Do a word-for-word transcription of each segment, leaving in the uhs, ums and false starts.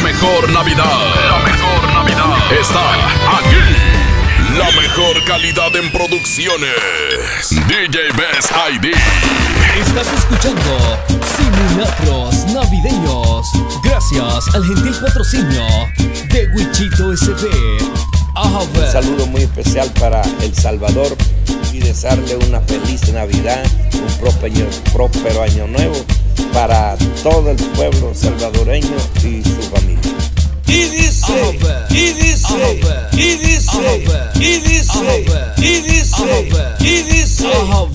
mejor Navidad. La mejor Navidad está aquí. La mejor calidad en producciones. D J Best I D. Estás escuchando Simulacros Navideños. Gracias al gentil patrocinio de Wichito S P. Un saludo muy especial para El Salvador y desearle una feliz Navidad, un próspero, próspero año nuevo para todo el pueblo salvadoreño y su familia. Y dice, y dice, y dice, y dice, y dice, y dice.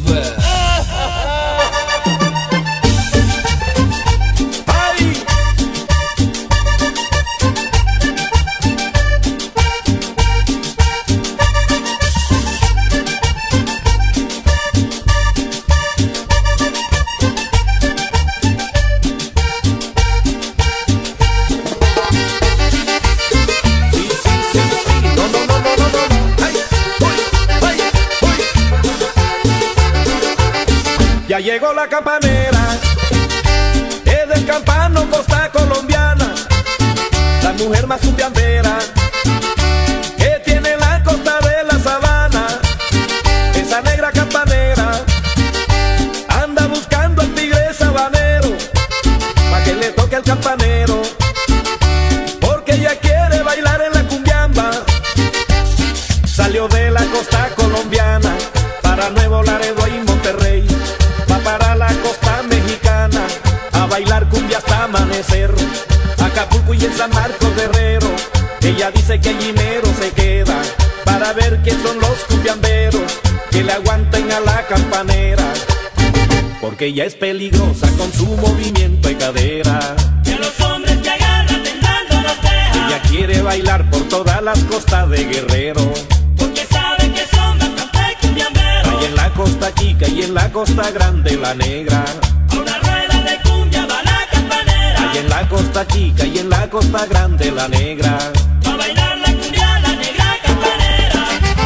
Ya llegó la campanera, es del campano costa colombiana, la mujer más cumbiambera que tiene la costa de la sabana. Esa negra campanera anda buscando al tigre sabanero, pa' que le toque al campanero, porque ella quiere bailar en la cumbiamba. Salió de la costa colombiana para Nuevo Laredo y Monterrey, va para la costa mexicana a bailar cumbia hasta amanecer. Acapulco y en San Marcos Guerrero, ella dice que allí mero se queda para ver quién son los cumbiamberos que le aguanten a la campanera, porque ella es peligrosa con su movimiento de cadera. Y a los hombres que agarran temblando los deja. Ella quiere bailar por todas las costas de Guerrero, porque sabe que son bastante cumbiamberos. Hay en la costa chica y en la costa grande la negra. A una rueda de cumbia va la campanera. Hay en la costa chica y en la costa grande la negra. Va a bailar la cumbia la negra campanera.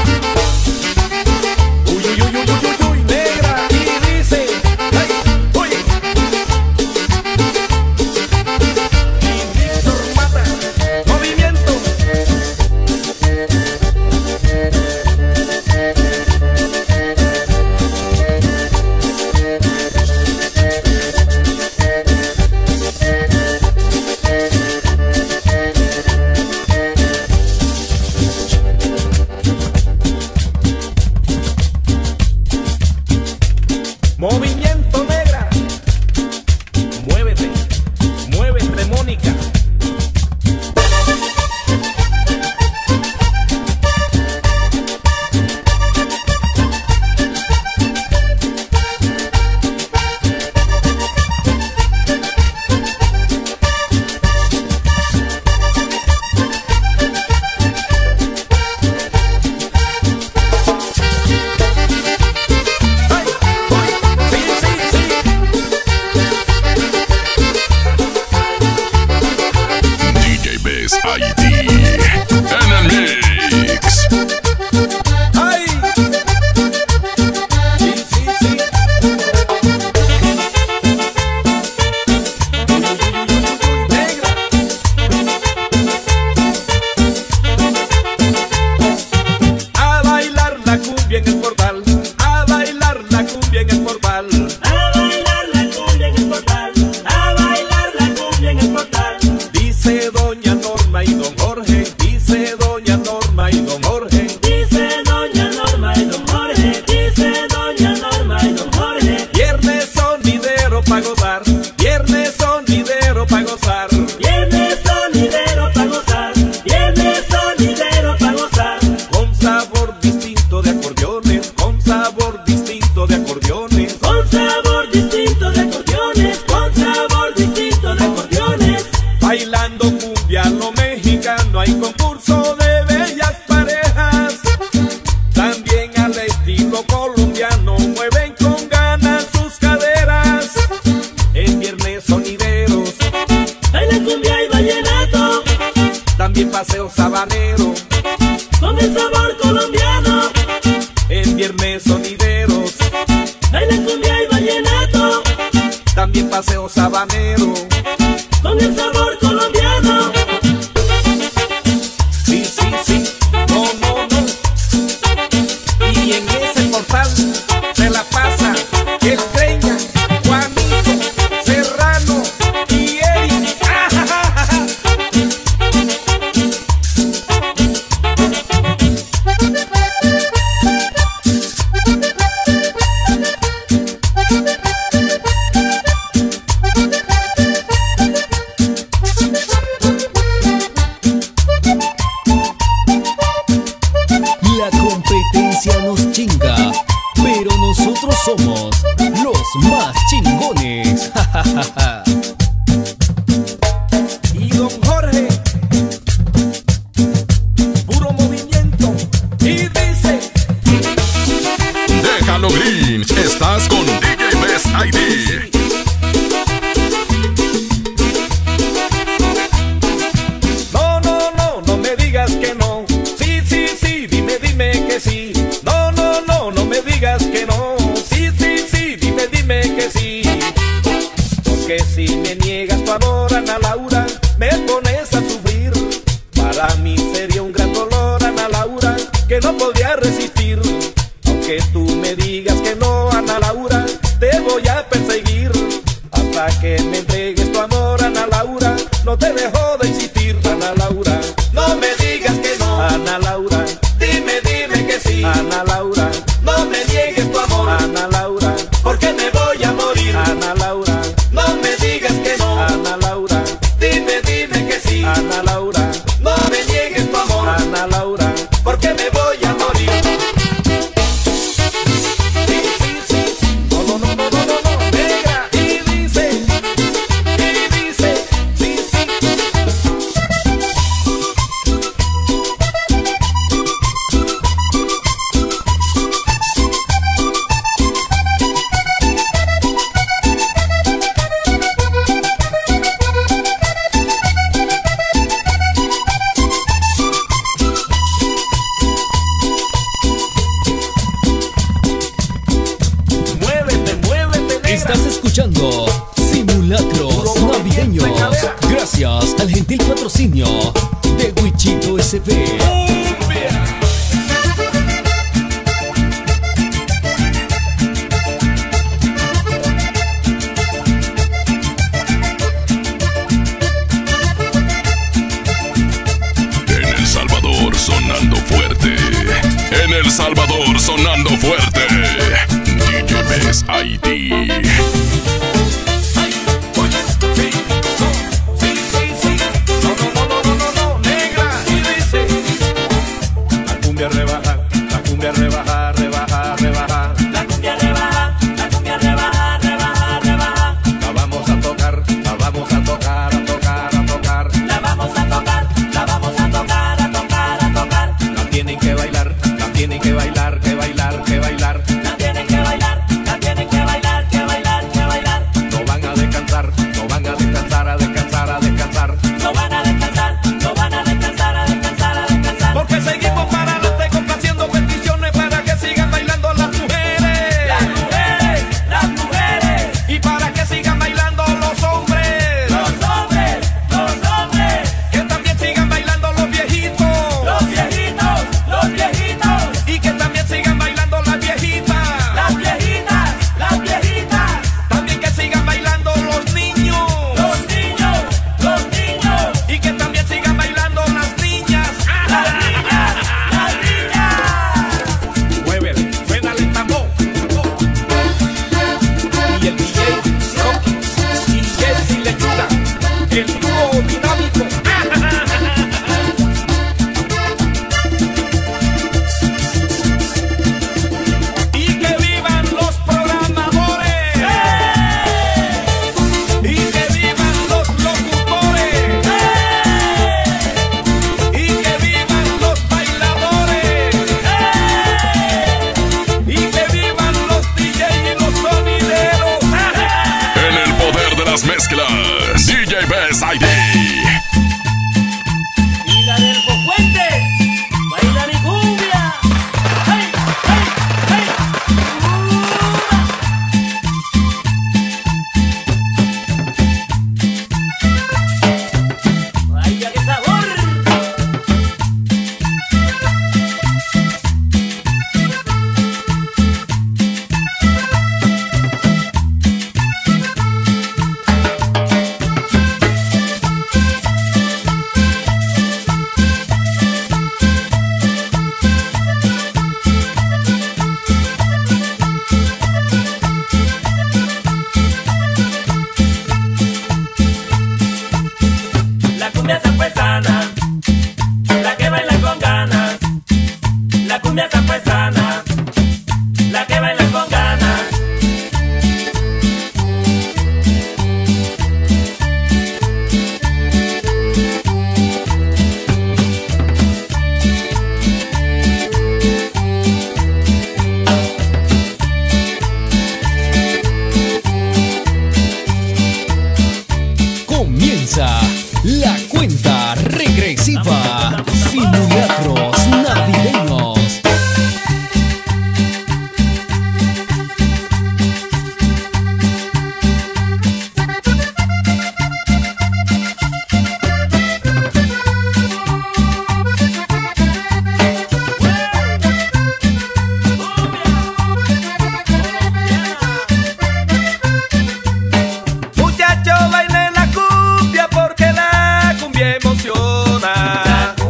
Uy, uy, uy, uy, uy, uy, negra. Y dice, ay, uy. Y Víctor Mata, movimiento. Movimiento negra, muévete, muévete Mónica. I D en el mix. ¡Ay! Sí, sí, sí. Negra. A bailar la cumbia en el portal, a bailar la cumbia en el portal. A bailar la cumbia en el portal, a bailar la cumbia en el portal. Dice doña Norma y don Jorge, dice doña Norma y don Jorge. Dice doña Norma y don Jorge, dice doña Norma y don Jorge. Viernes sonidero pa' gozar, viernes sonidero pa' gozar. Viernes sonidero pa' gozar, viernes sonidero pa' gozar. Con sabor distinto de acordeones, con sabor distinto de acordeones. Con sabor distinto de acordeones, con sabor distinto de acordeones. Bailando cumbia lo mexicano, hay concurso de bellas parejas. También al estilo colombiano mueven con ganas sus caderas. En viernes sonideros, Baila cumbia y vallenato, también paseo sabanero. con el sabor colombiano. En viernes sonideros, Baila cumbia y vallenato, también paseo sabanero. con el sabor colombiano. gracias al gentil patrocinio de Wichito S B. En El Salvador sonando fuerte. En El Salvador sonando fuerte. D J Best I D. Rebaja, la cumbia rebaja, rebaja, rebaja. La cumbia rebaja, la cumbia rebaja, rebaja, rebaja. La vamos a tocar, la vamos a tocar, a tocar, a tocar. La vamos a tocar, la vamos a tocar, a tocar, a tocar. La tienen que bailar, la tienen que bailar, que bailar, que bailar. La tienen que bailar, la tienen que bailar, que bailar, que bailar. No van a descansar, no van a descansar, a descansar, a descansar. No van a descansar, no van a descansar, a descansar, a descansar. Porque seguimos para adelante complaciendo peticiones para que sigan bailando las mujeres. Las mujeres, las mujeres. Y para que sigan bailando los hombres. Los hombres, los hombres. Que también sigan bailando los viejitos. Los viejitos, los viejitos. Y que también sigan bailando las viejitas. Las viejitas, las viejitas. También que sigan bailando los niños. Los niños, los niños. Y que también sigan bailando las niñas. Las niñas, las niñas. Muévele, suénale el tambor. Y el D J Rocky y Jesse Lechuga, el dúo dinámico. Y que vivan los programadores. Y que vivan los locutores. Y que vivan los bailadores. Y que vivan los D J y los sonideros. En el poder de las mezclas, D J Best I D. Y la del Fuentes, baila mi cumbia. ¡Hey, hey, hey! ¡Uh! ¡Vaya qué sabor! La cumbia zampuesana, la que baila con ganas. La cumbia zampuesana, la que baila con ganas. Comienza la cuenta regresiva. Simulacros navideños. Muchachos, bailen la cumbia porque la cumbia emociona.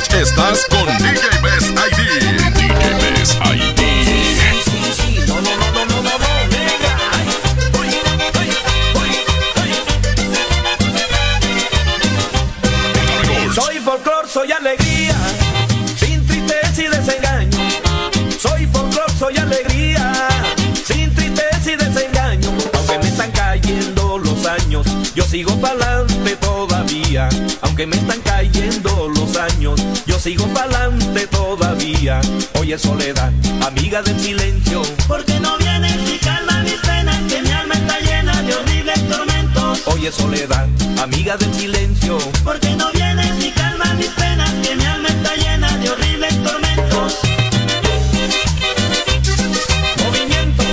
Estás con D J Best I D. D J Best I D. No, no, no, no, no, no, no, negra. Ay, uy, ay, uy, ay. Soy folclor, soy alegría, sin tristeza y desengaño. Soy folclor, soy alegría, sin tristeza y desengaño. Aunque me están cayendo los años, yo sigo pa'lante todavía. Aunque me están cayendo los años, yo sigo pa'lante todavía. Oye soledad, amiga del silencio, ¿por qué no vienes y calma mis penas? Que mi alma está llena de horribles tormentos. oye soledad, amiga del silencio, ¿por qué no vienes y calma mis penas? Que mi alma está llena de horribles tormentos. movimiento.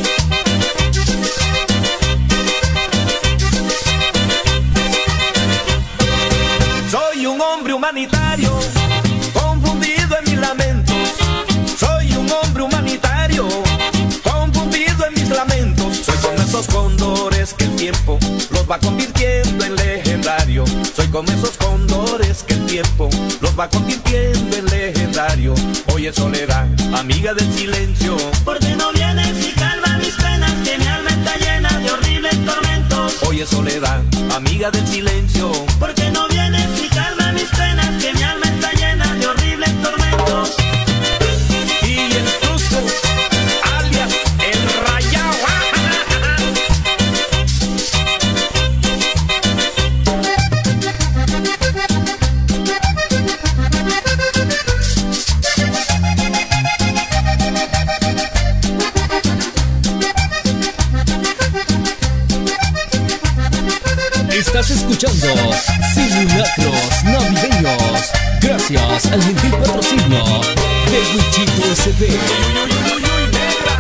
Soy un hombre humanitario, confundido en mis lamentos. Soy un hombre humanitario, confundido en mis lamentos. Soy como esos cóndores que el tiempo los va convirtiendo en legendario. Soy como esos cóndores que el tiempo los va convirtiendo en legendario. Oye soledad, amiga del silencio, ¿por qué no vienes y calma mis penas? Que mi alma está llena de horribles tormentos. oye soledad, amiga del silencio, ¿por qué no vienes y calma mis penas? Que mi alma está llena de horribles tormentos. y el Tuzo, alias el Rayao. Estás escuchando Simulacros Navideños, gracias al gentil patrocinio de Wichito S P. Uy, uy, uy, uy, uy, negra.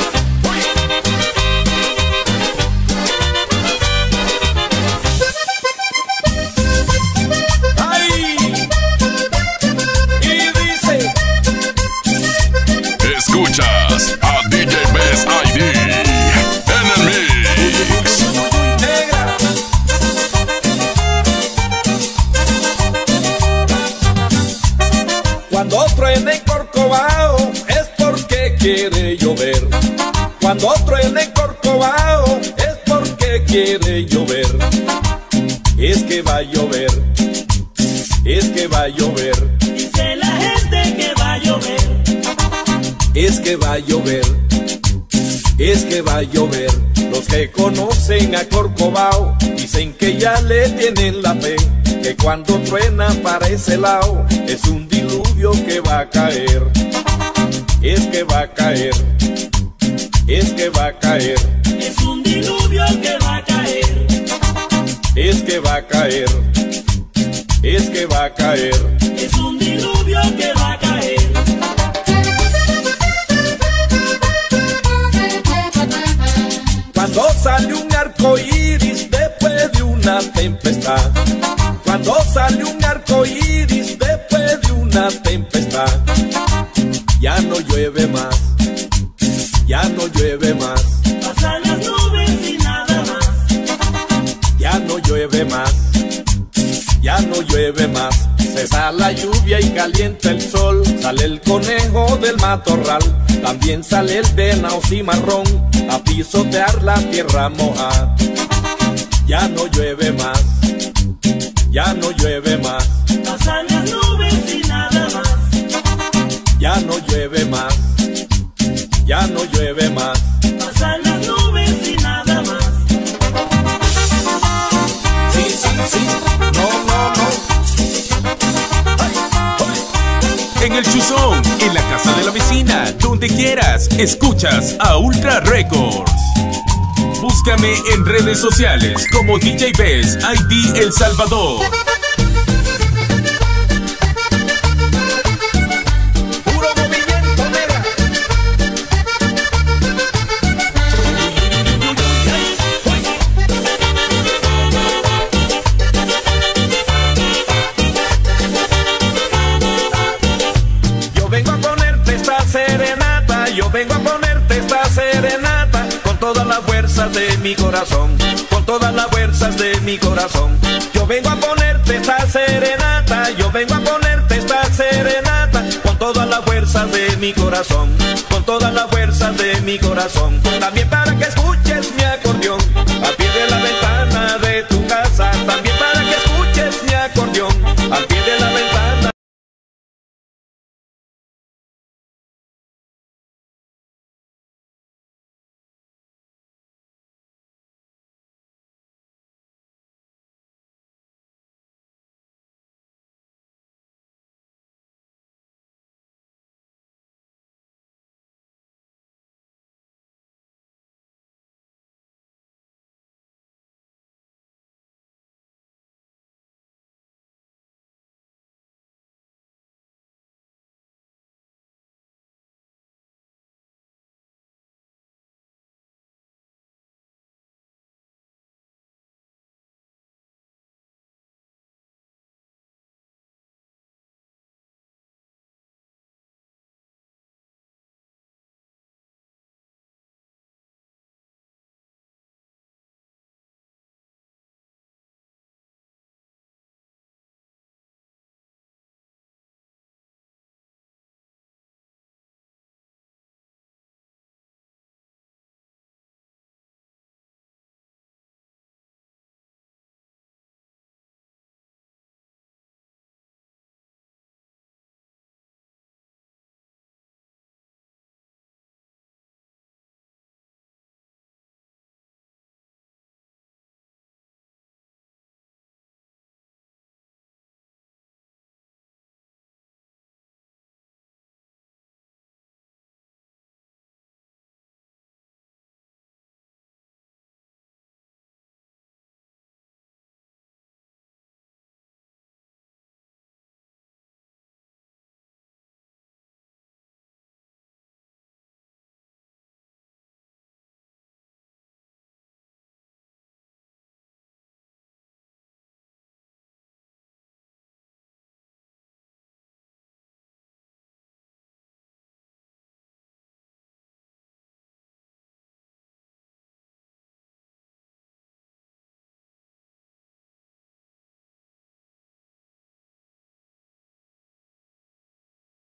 Ay, uy. Ay. Y dice, Escuchas a D J Best I D en el mix. negra. Cuando truena en Corcovado es porque quiere llover. Cuando truena en Corcovado es porque quiere llover. Es que va a llover, es que va a llover, Dice la gente que va a llover. es que va a llover, es que va a llover. Los que conocen a Corcovado dicen que ya le tienen la fe, que cuando truena para ese lado es un diluvio que va a caer. Es que va a caer, es que va a caer, Es un diluvio que va a caer. es que va a caer, es que va a caer. Es un diluvio que va a caer. Cuando sale un arco iris después de una tempestad. Cuando sale un arco iris después de una tempestad. Ya no llueve más, ya no llueve más, Pasan las nubes y nada más. ya no llueve más, ya no llueve más. Cesa la lluvia y calienta el sol. Sale el conejo del matorral, también sale el venado cimarrón a pisotear la tierra moja. Ya no llueve más, ya no llueve más, Pasan las nubes y nada más. ya no llueve más, ya no llueve más. Pasan las nubes y nada más. Sí, sí, sí, no, no, no. En el Chuzón, en la casa de la vecina, donde quieras, escuchas a Ultra Records. Búscame en redes sociales como D J Best I D El Salvador. Puro movimiento, negra. Yo vengo a ponerte esta serenata, yo vengo a ponerte esta serenata con todas las fuerzas de mi corazón, con todas las fuerzas de mi corazón. Yo vengo a ponerte esta serenata, yo vengo a ponerte esta serenata, con todas las fuerzas de mi corazón, con todas las fuerzas de mi corazón. También para que escuches mi acordeón, a pie de la ventana